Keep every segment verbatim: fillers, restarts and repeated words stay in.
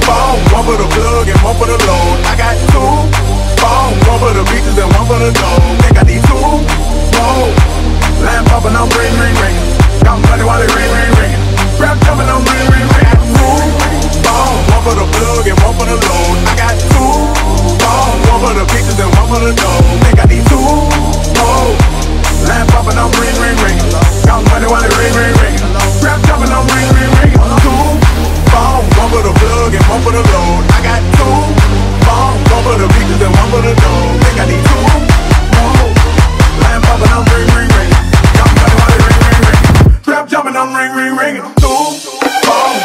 phones, one for the plug and one for the load. I got two phones, one for the beaches and one for the dough. Think I need two more. Line poppin', I'm ring, ring, ring. Got money while it ring, ring, ring. Rap jumpin', I'm ring, ring, ring. I got two phones, one for the plug and one for the load. I got two phones, one for the beaches and one for the dough. Think I need two more. Line poppin', I'm ring, ring, ring. Got money while it ring, ring, ring. Rap jumpin', I'm ring, ring, ring. Two phones, one for the plug and one for the load. I got two phones, one for the beaches and one for the dough. Think I need two more. Line poppin', I'm ring, ring, ring. Got money while it ring, ring, ring. Rap jumpin', I'm ring, ring, ring. Two phones.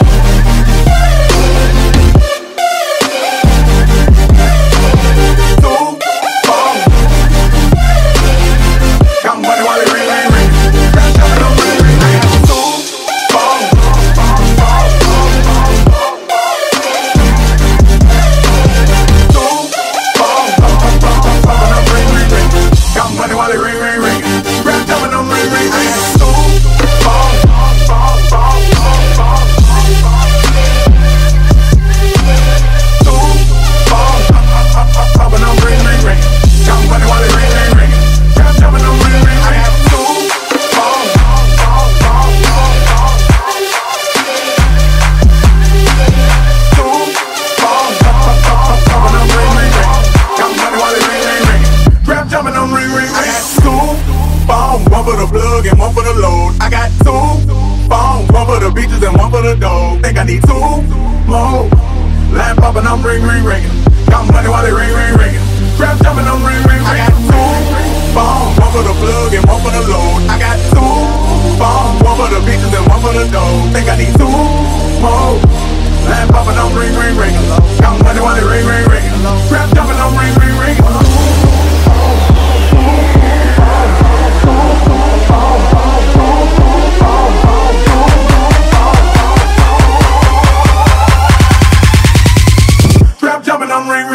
One for the plug and one for the load. I got two phones, one for the beaches and one for the dough. Think I need two more. Line poppin', I'm ring, ring, ringin'. Got money while it ring, ring, ringin'. Rap jumpin', I'm ring, ring, ringin'. I got two phones, one for the plug and one for the load. I got two phones, one for the beaches and one for the dough. Think I need two more. Line poppin', I'm ring, ring, ringin'. Got money while it ring, ring, ringin'. Rap jumpin', I'm ring, ring, ringin'. Jumping, I'm ring, ring.